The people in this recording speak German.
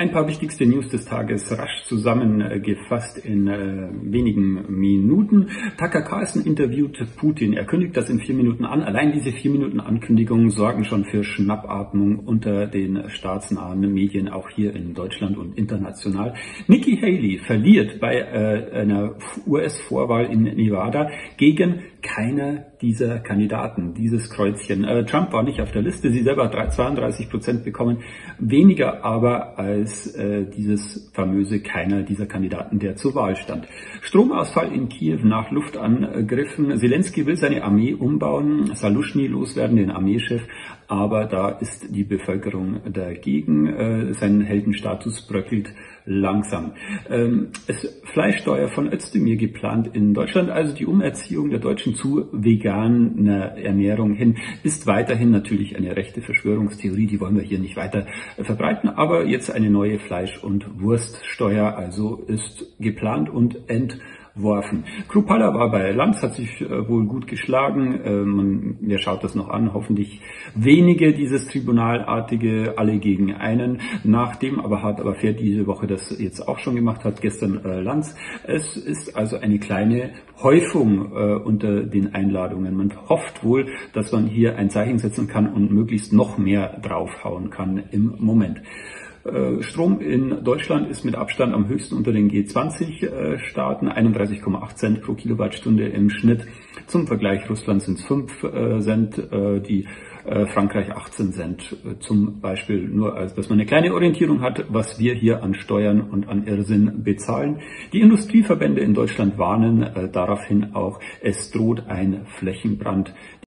Ein paar wichtigste News des Tages rasch zusammengefasst in wenigen Minuten. Tucker Carlson interviewt Putin. Er kündigt das in 4 Minuten an. Allein diese 4 Minuten Ankündigung sorgen schon für Schnappatmung unter den staatsnahen Medien, auch hier in Deutschland und international. Nikki Haley verliert bei einer US-Vorwahl in Nevada gegen keiner dieser Kandidaten, dieses Kreuzchen. Trump war nicht auf der Liste, sie selber hat 32% bekommen, weniger aber als dieses famöse keiner dieser Kandidaten, der zur Wahl stand. Stromausfall in Kiew nach Luftangriffen. Zelensky will seine Armee umbauen, Saluschny loswerden, den Armeechef, aber da ist die Bevölkerung dagegen. Sein Heldenstatus bröckelt langsam. Fleischsteuer von Özdemir geplant in Deutschland, also die Umerziehung der Deutschen zu veganer Ernährung hin, ist weiterhin natürlich eine rechte Verschwörungstheorie, die wollen wir hier nicht weiter verbreiten, aber jetzt eine neue Fleisch- und Wurststeuer also ist geplant und entworfen. Kruppalla war bei Lanz, hat sich wohl gut geschlagen. Wer schaut das noch an? Hoffentlich wenige, dieses Tribunalartige, alle gegen einen. Nachdem aber Hart aber fair diese Woche das jetzt auch schon gemacht hat, gestern Lanz. Es ist also eine kleine Häufung unter den Einladungen. Man hofft wohl, dass man hier ein Zeichen setzen kann und möglichst noch mehr draufhauen kann im Moment. Strom in Deutschland ist mit Abstand am höchsten unter den G20-Staaten, 31,8 Cent pro Kilowattstunde im Schnitt. Zum Vergleich, Russland sind es 5 Cent, die Frankreich 18 Cent zum Beispiel, nur als dass man eine kleine Orientierung hat, was wir hier an Steuern und an Irrsinn bezahlen. Die Industrieverbände in Deutschland warnen daraufhin auch, es droht ein Flächenbrand.